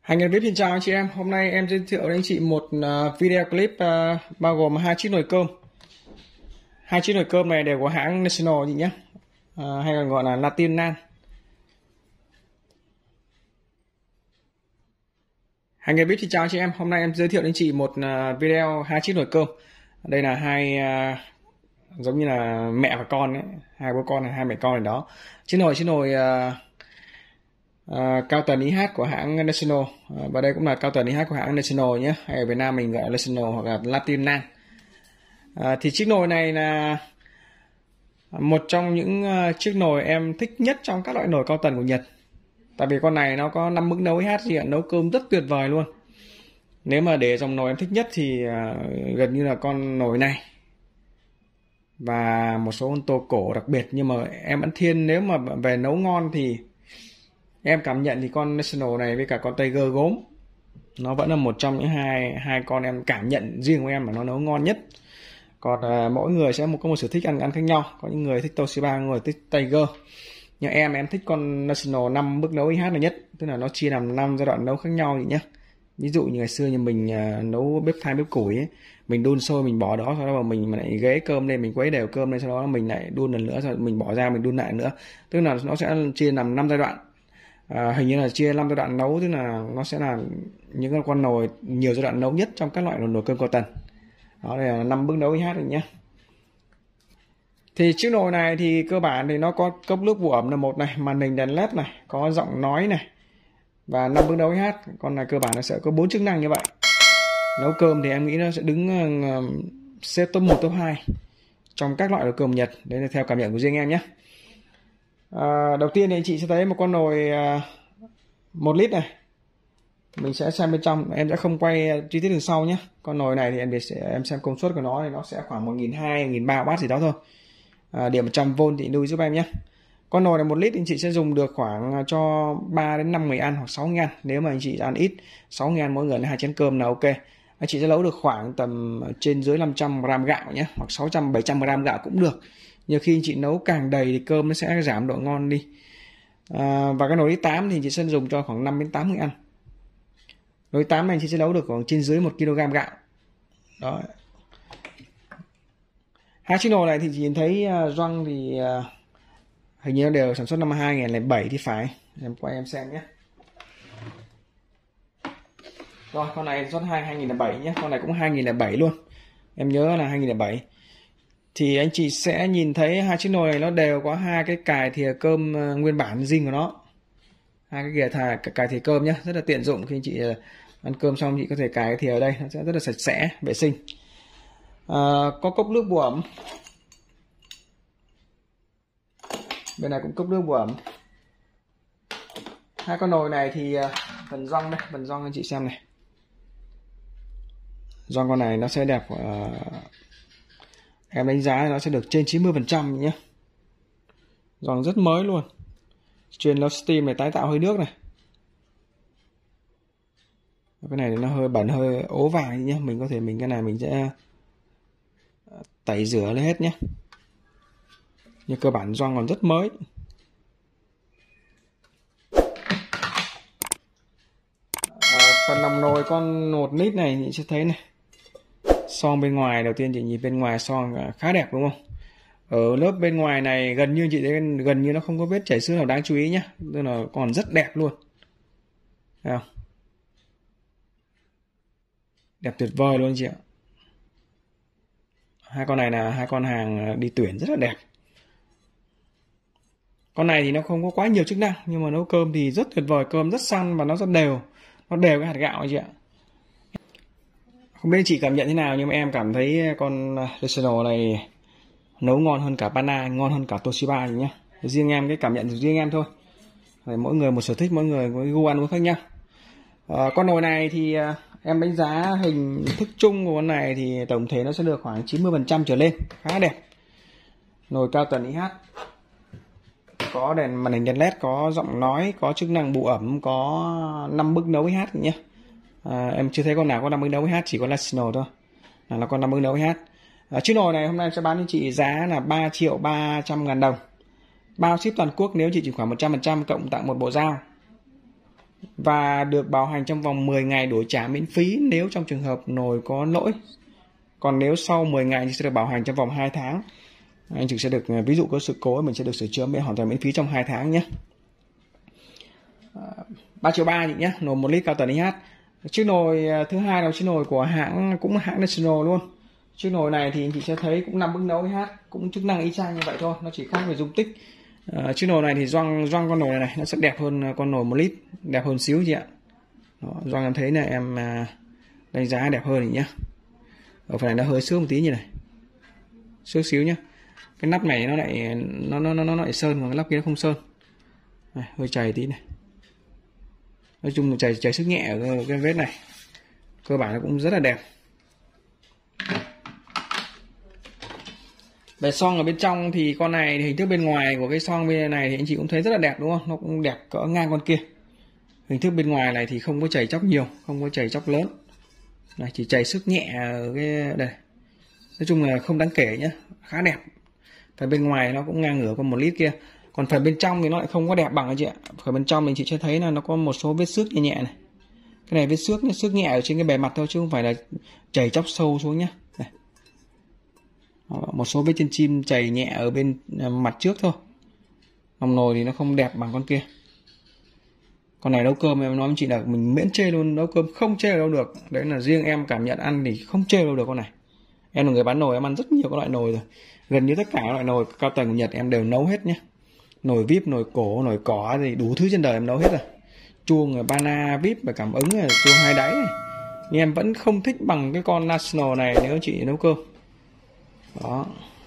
Hành nghề VIP xin chào anh chị em. Hôm nay em giới thiệu đến anh chị một video clip bao gồm hai chiếc nồi cơm. Hai chiếc nồi cơm này đều của hãng National chị nhé, hay còn gọi là Latin Nan. Hành nghề VIP xin chào anh chị em. Hôm nay em giới thiệu đến anh chị một video hai chiếc nồi cơm. Đây là hai giống như là mẹ và con ấy, hai bố con này, hai mẹ con này đó. Chiếc nồi cao tần IH của hãng National, và đây cũng là cao tần IH của hãng National nhé, hay ở Việt Nam mình gọi là National hoặc là Latin Nan. Thì chiếc nồi này là một trong những chiếc nồi em thích nhất trong các loại nồi cao tần của Nhật. Tại vì con này nó có 5 mức nấu IH gì, nấu cơm rất tuyệt vời luôn. Nếu mà để dòng nồi em thích nhất thì gần như là con nồi này và một số con tô cổ đặc biệt. Nhưng mà em vẫn thiên, nếu mà về nấu ngon thì em cảm nhận thì con National này với cả con Tiger gốm nó vẫn là một trong những hai con em cảm nhận riêng của em mà nó nấu ngon nhất. Còn mỗi người sẽ có một sở thích ăn khác nhau. Có những người thích Toshiba, người thích Tiger. Nhưng em thích con National 5 bước nấu IH là nhất, tức là nó chia làm 5 giai đoạn nấu khác nhau vậy nhé. Ví dụ như ngày xưa như mình nấu bếp than bếp củi ấy, mình đun sôi mình bỏ đó, sau đó mà mình lại ghế cơm lên, mình quấy đều cơm lên, sau đó mình lại đun lần nữa, rồi mình bỏ ra mình đun lại nữa. Tức là nó sẽ chia làm 5 giai đoạn. Hình như là chia 5 giai đoạn nấu, tức là nó sẽ là những con nồi nhiều giai đoạn nấu nhất trong các loại nồi cơm cao tần. Đó, đây là 5 bước nấu IH rồi nhé. Thì chiếc nồi này thì cơ bản thì nó có cốc nước vụ ẩm là một này, màn hình đèn led này, có giọng nói này, và 5 bước nấu IH. Con này cơ bản nó sẽ có 4 chức năng như vậy. Nấu cơm thì em nghĩ nó sẽ đứng xếp top 1, top 2 trong các loại nồi cơm Nhật. Đấy là theo cảm nhận của riêng em nhé. Đầu tiên thì anh chị sẽ thấy một con nồi 1 lít này. Mình sẽ xem bên trong, em sẽ không quay chi tiết từ sau nhé. Con nồi này thì em xem công suất của nó thì nó sẽ khoảng 1.200, 1.300W gì đó thôi. Điểm 100V thì lưu giúp em nhé. Con nồi này 1 lít anh chị sẽ dùng được khoảng cho 3 đến 5 người ăn hoặc 6 người ăn. Nếu mà anh chị ăn ít, 6 người ăn mỗi người là 2 chén cơm là ok. Anh chị sẽ nấu được khoảng tầm trên dưới 500g gạo nhé, hoặc 600-700g gạo cũng được. Nhiều khi anh chị nấu càng đầy thì cơm nó sẽ giảm độ ngon đi. Và cái nồi lít 8 thì anh chị sẽ dùng cho khoảng 5 đến 8 người ăn. Nồi 8 này anh chị sẽ nấu được khoảng trên dưới 1kg gạo. Đó. Hai chiếc nồi này thì chị nhìn thấy gioăng thì hình như nó đều sản xuất năm 2007 thì phải. Em quay em xem nhé. Rồi, con này sản xuất 2007 nhé, con này cũng 2007 luôn. Em nhớ là 2007. Thì anh chị sẽ nhìn thấy hai chiếc nồi này nó đều có hai cái cài thìa cơm nguyên bản zin của nó. Hai cái cài thìa cơm nhé, rất là tiện dụng khi anh chị ăn cơm xong chị có thể cài cái thìa ở đây, nó sẽ rất là sạch sẽ, vệ sinh. Có cốc nước bù ẩm. Bên này cũng cốc nước bù ẩm. Hai con nồi này thì phần gioăng đây, phần gioăng anh chị xem này. Gioăng con này nó sẽ đẹp, em đánh giá nó sẽ được trên 90% nhé. Gioăng rất mới luôn. Truyền love steam này, tái tạo hơi nước này. Cái này nó hơi bẩn, hơi ố vàng nhé. Mình có thể cái này mình sẽ tẩy rửa lên hết nhé. Nhưng cơ bản gioăng còn rất mới. Phần lòng nồi con 1 lít này chị sẽ thấy này. Son bên ngoài, đầu tiên chị nhìn bên ngoài son khá đẹp đúng không? Ở lớp bên ngoài này gần như chị thấy gần như nó không có vết chảy xước nào đáng chú ý nhé. Tức là còn rất đẹp luôn. Thấy không? Đẹp tuyệt vời luôn chị ạ. Hai con này là hai con hàng đi tuyển rất là đẹp. Con này thì nó không có quá nhiều chức năng, nhưng mà nấu cơm thì rất tuyệt vời, cơm rất săn và nó rất đều. Nó đều cái hạt gạo chị ạ. Không biết chị cảm nhận thế nào, nhưng mà em cảm thấy con National này nấu ngon hơn cả Pana, ngon hơn cả Toshiba nhé. Riêng em, cái cảm nhận của riêng em thôi. Mỗi người một sở thích, mỗi người có cái gu ăn uống khác nhau. Con nồi này thì em đánh giá hình thức chung của con này thì tổng thể nó sẽ được khoảng 90% trở lên, khá đẹp. Nồi cao tần IH, có màn hình đèn led, có giọng nói, có chức năng bù ẩm, có 5 bước nấu IH nhé. Em chưa thấy con nào có 5 bước nấu IH, chỉ có National thôi là con 5 bước nấu IH. Chiếc nồi này hôm nay em sẽ bán cho chị giá là 3.300.000 đồng, bao ship toàn quốc nếu chị chuyển khoản 100% cộng tặng một bộ dao. và được bảo hành trong vòng 10 ngày đổi trả miễn phí nếu trong trường hợp nồi có lỗi. Còn nếu sau 10 ngày thì sẽ được bảo hành trong vòng 2 tháng. Anh chị sẽ được, ví dụ có sự cố mình sẽ được sửa chữa hoàn toàn miễn phí trong 2 tháng nhé. 3,3 triệu chị nhé, nồi 1 lít cao tần IH. Chiếc nồi thứ hai là chiếc nồi của cũng hãng National luôn. Chiếc nồi này thì anh chị sẽ thấy cũng 5 bức nấu IH, cũng chức năng y chang như vậy thôi, nó chỉ khác về dung tích. Chiếc nồi này thì gioăng con nồi này nó sẽ đẹp hơn con nồi 1 lít, đẹp hơn xíu chị ạ. Gioăng em thấy này, em đánh giá đẹp hơn nhỉ nhá. Ở phần này nó hơi xước một tí như này, xước xíu nhá. Cái nắp này nó lại sơn, còn cái nắp kia nó không sơn. Này, hơi chảy tí này. Nói chung là chảy sức nhẹ ở cái vết này, cơ bản nó cũng rất là đẹp. Về xoong ở bên trong thì con này thì hình thức bên ngoài của cái xoong bên này thì anh chị cũng thấy rất là đẹp đúng không? Nó cũng đẹp cỡ ngang con kia. Hình thức bên ngoài này thì không có chảy chóc nhiều, không có chảy chóc lớn. Này, chỉ chảy sức nhẹ ở cái đây. Nói chung là không đáng kể nhá, khá đẹp. Phần bên ngoài nó cũng ngang ngửa con 1 lít kia. Còn phần bên trong thì nó lại không có đẹp bằng anh chị ạ. Phần bên trong mình chỉ sẽ thấy là nó có một số vết xước nhẹ nhẹ này. Cái này vết xước nhẹ ở trên cái bề mặt thôi chứ không phải là chảy chóc sâu xuống nhá. Đây. Một số vết chân chim chảy nhẹ ở bên mặt trước thôi. Lòng nồi thì nó không đẹp bằng con kia. Con này nấu cơm em nói với chị là mình miễn chê luôn, nấu cơm không chê đâu được. Đấy là riêng em cảm nhận ăn thì không chê đâu được con này. Em là người bán nồi, em ăn rất nhiều các loại nồi rồi. Gần như tất cả các loại nồi cao tầng của Nhật em đều nấu hết nhé. Nồi vip, nồi cổ, nồi cỏ thì đủ thứ trên đời em nấu hết rồi. Chuông Bana vip và cảm ứng này, chuông 2 đáy này. Nhưng em vẫn không thích bằng cái con National này nếu chị nấu cơm. Đó.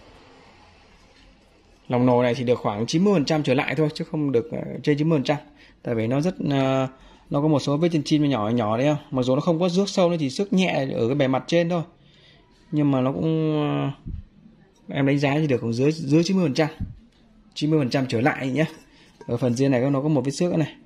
Lòng nồi này thì được khoảng 90% trở lại thôi chứ không được trên 90%. Tại vì nó rất nó có một số vết chân chim nhỏ nhỏ đấy không. Mặc dù nó không có rước sâu, nó chỉ xước nhẹ ở cái bề mặt trên thôi. Nhưng mà nó cũng em đánh giá thì được khoảng dưới 90%. 90% trở lại nhé. Ở phần dưới này nó có một vết xước này.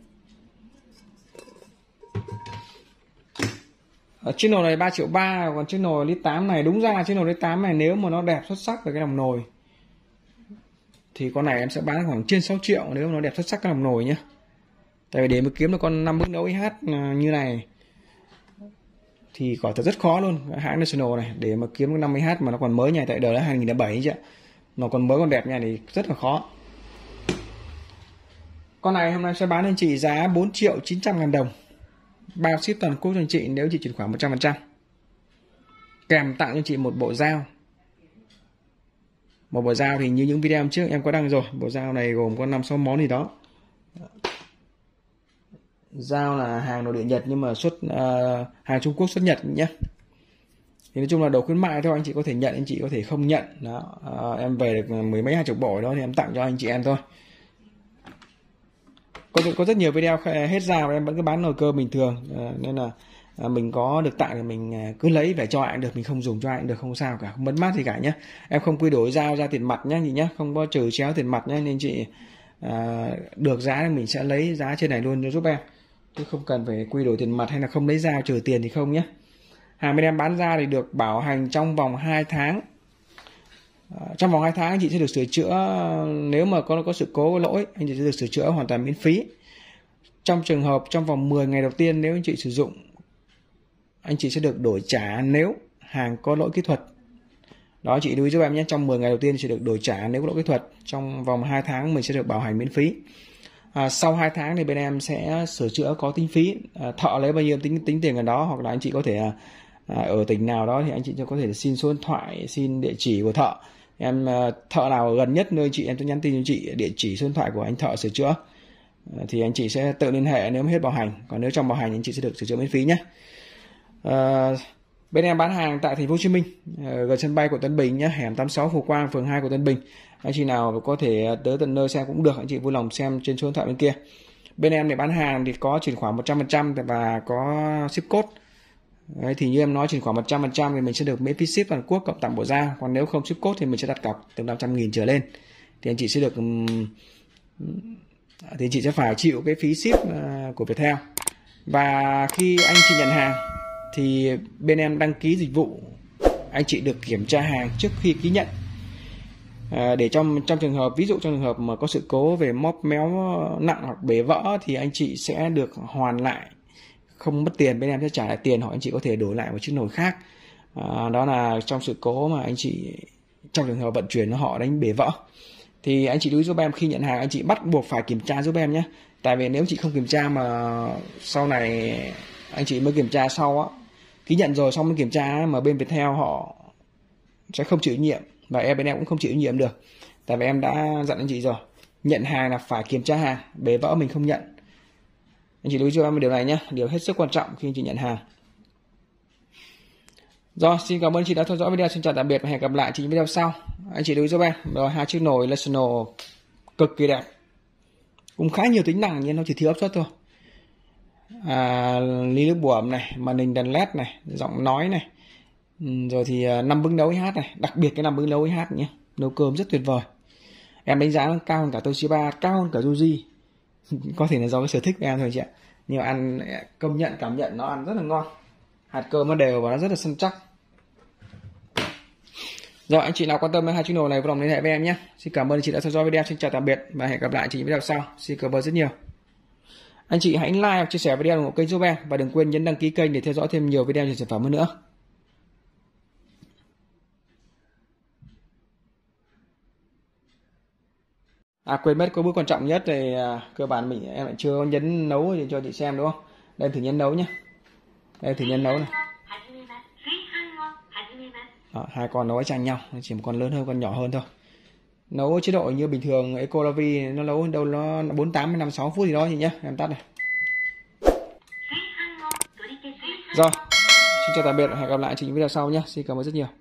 Ở chiếc nồi này 3,3 triệu, còn chiếc nồi lít 8 này đúng ra chiếc nồi lít 8 này nếu mà nó đẹp xuất sắc về cái lòng nồi thì con này em sẽ bán khoảng trên 6 triệu nếu mà nó đẹp xuất sắc cái lòng nồi nhé. Tại vì để mà kiếm được con 5 bức nấu IH như này thì quả thật rất khó luôn. Hãng National này để mà kiếm cái 50H mà nó còn mới nha, tại đời là 2007 chứ. Nó còn mới còn đẹp nha thì rất là khó. Con này hôm nay sẽ bán anh chị giá 4.900.000 đồng. Bao ship toàn quốc cho anh chị nếu chị chuyển khoản 100%. Kèm tặng cho chị một bộ dao. Một bộ dao thì như những video trước em có đăng rồi. Bộ dao này gồm có 5-6 món gì đó. Dao là hàng nội địa Nhật nhưng mà hàng Trung Quốc xuất Nhật nhé. Thì nói chung là đồ khuyến mại thôi, anh chị có thể nhận, anh chị có thể không nhận. Đó. Em về được mười mấy 20 bộ đó thì em tặng cho anh chị em thôi. Có rất nhiều video hết dao em vẫn cứ bán nồi cơm bình thường, nên là mình có được tặng thì mình cứ lấy về cho ai cũng được, mình không dùng cho ai cũng được, không sao cả, không mất mát gì cả nhé. Em không quy đổi dao ra tiền mặt nhé chị nhé, không có trừ chéo tiền mặt nhé, nên chị được giá thì mình sẽ lấy giá trên này luôn cho giúp em, chứ không cần phải quy đổi tiền mặt hay là không lấy dao trừ tiền thì không nhé. Hàng bên em bán ra thì được bảo hành trong vòng 2 tháng. Trong vòng 2 tháng anh chị sẽ được sửa chữa, nếu mà có sự cố có lỗi anh chị sẽ được sửa chữa hoàn toàn miễn phí. Trong trường hợp trong vòng 10 ngày đầu tiên nếu anh chị sử dụng, anh chị sẽ được đổi trả nếu hàng có lỗi kỹ thuật. Đó chị lưu ý giúp em nhé, trong 10 ngày đầu tiên sẽ được đổi trả nếu có lỗi kỹ thuật. Trong vòng 2 tháng mình sẽ được bảo hành miễn phí. Sau 2 tháng thì bên em sẽ sửa chữa có tính phí, thợ lấy bao nhiêu tính tiền gần đó, hoặc là anh chị có thể ở tỉnh nào đó thì anh chị có thể xin số điện thoại, xin địa chỉ của thợ. Em thợ nào gần nhất nơi chị em sẽ nhắn tin cho chị địa chỉ số điện thoại của anh thợ sửa chữa, thì anh chị sẽ tự liên hệ nếu hết bảo hành. Còn nếu trong bảo hành anh chị sẽ được sửa chữa miễn phí nhé. Bên em bán hàng tại thành phố Hồ Chí Minh, gần sân bay của Tân Bình nhé, hẻm 86 Phú Quang, phường 2 của Tân Bình. Anh chị nào có thể tới tận nơi xem cũng được, anh chị vui lòng xem trên số điện thoại bên kia. Bên em để bán hàng thì có chuyển khoản 100% và có ship code. Đấy, thì như em nói chuyển khoản 100% thì mình sẽ được miễn phí ship toàn quốc cộng tặng bộ dao. Còn nếu không ship code thì mình sẽ đặt cọc từ 500.000 trở lên thì anh chị sẽ được thì chị sẽ phải chịu cái phí ship của Viettel. Và khi anh chị nhận hàng thì bên em đăng ký dịch vụ, anh chị được kiểm tra hàng trước khi ký nhận. Để trong trường hợp, ví dụ trong trường hợp mà có sự cố về móp méo nặng hoặc bể vỡ thì anh chị sẽ được hoàn lại, không mất tiền, bên em sẽ trả lại tiền, hoặc anh chị có thể đổi lại một chiếc nồi khác. Đó là trong sự cố mà anh chị trong trường hợp vận chuyển họ đánh bể vỡ. Thì anh chị lưu ý giúp em khi nhận hàng anh chị bắt buộc phải kiểm tra giúp em nhé. Tại vì nếu chị không kiểm tra mà sau này anh chị mới kiểm tra sau á, ký nhận rồi xong mới kiểm tra mà bên Viettel họ sẽ không chịu trách nhiệm, và bên em cũng không chịu trách nhiệm được. Tại vì em đã dặn anh chị rồi, nhận hàng là phải kiểm tra hàng, bể vỡ mình không nhận. Anh chị lưu ý giúp em điều này nhé, điều hết sức quan trọng khi anh chị nhận hàng. Rồi, xin cảm ơn chị đã theo dõi video, xin chào tạm biệt và hẹn gặp lại chị video sau. Anh chị lưu ý giúp em. Rồi, hai chiếc nồi National cực kỳ đẹp, cũng khá nhiều tính năng nhưng nó chỉ thiếu áp suất thôi. Ly nước buồm này, màn hình đèn led này, giọng nói này, rồi thì 5 bưng nấu hát này, đặc biệt cái 5 bưng nấu hát nhé, nấu cơm rất tuyệt vời. Em đánh giá nó cao hơn cả Toshiba, cao hơn cả Fuji. Có thể là do cái sở thích của em thôi chị ạ, nhưng mà ăn công nhận, cảm nhận nó ăn rất là ngon, hạt cơm nó đều và nó rất là săn chắc. Rồi, anh chị nào quan tâm đến hai chiếc nồi này vui lòng liên hệ với em nhé. Xin cảm ơn anh chị đã theo dõi video, xin chào tạm biệt và hẹn gặp lại chị video sau. Xin cảm ơn rất nhiều. Anh chị hãy like và chia sẻ video ủng hộ kênh giúp em, và đừng quên nhấn đăng ký kênh để theo dõi thêm nhiều video về sản phẩm hơn nữa. Quên mất có bước quan trọng nhất thì cơ bản em lại chưa nhấn nấu cho chị xem đúng không? Đây thử nhấn nấu nhé. Đây thử nhấn nấu này. Hai con nấu chanh nhau, chỉ một con lớn hơn, con nhỏ hơn thôi. Nấu chế độ như bình thường Ecolavi nó nấu đâu nó 48 đến 56 phút gì đó chị nhé. Em tắt này. Rồi, xin chào tạm biệt và hẹn gặp lại chị những video sau nhé. Xin cảm ơn rất nhiều.